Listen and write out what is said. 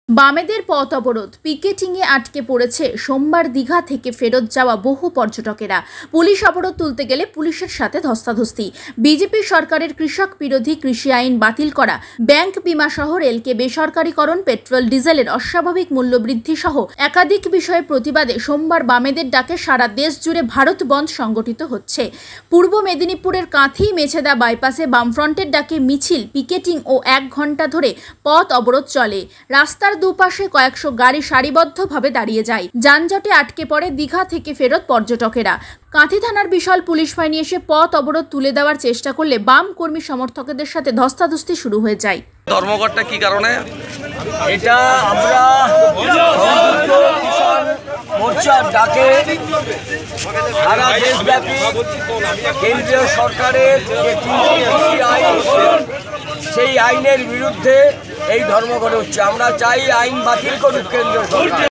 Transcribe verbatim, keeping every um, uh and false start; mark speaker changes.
Speaker 1: বামেদের পথ অবরোধ, পিকেটিংয়ে আটকে পড়েছে সোমবার দীঘা থেকে ফেরত যাওয়া বহু পর্যটকেরা। পুলিশ অবরোধ তুলতে গেলে পুলিশের সাথে ধস্তাধস্তি। বিজেপি সরকারের কৃষক বিরোধী কৃষি আইন বাতিল করা, ব্যাংক বিমা সহ রেলকে বেসরকারিকরণ, পেট্রোল ডিজেলের অস্বাভাবিক মূল্যবৃদ্ধি সহ একাধিক বিষয়ে প্রতিবাদে সোমবার বামেদের ডাকে সারা দেশ জুড়ে ভারত বন্ধ সংগঠিত হচ্ছে। পূর্ব মেদিনীপুরের কাঁথি মেছেদা বাইপাসে বামফ্রন্টের ডাকে মিছিল, পিকেটিং ও এক ঘন্টা ধরে পথ অবরোধ চলে। রাস্তার দুপাশে কয়েকশো গাড়ি সারিবদ্ধভাবে দাঁড়িয়ে যায়। যানজটে আটকে পড়ে দীঘা থেকে ফেরত পর্যটকেরা। কাঁথি থানার বিশাল পুলিশ বাহিনী এসে পথ অবরোধ তুলে দেওয়ার চেষ্টা করলে বাম কর্মী সমর্থকদের সাথে ধস্তাধস্তি শুরু হয়ে যায়।
Speaker 2: ধর্মঘটটা কি কারণে?
Speaker 3: এটা আমরা মোর্চার ডাকে সারা দেশব্যাপী কেন্দ্রীয় সরকারের যে তিনটি আইন, সেই আইনের বিরুদ্ধে এই ধর্মঘট হচ্ছে। আমরা চাই আইন বাতিল করুক কেন্দ্রীয় সরকার।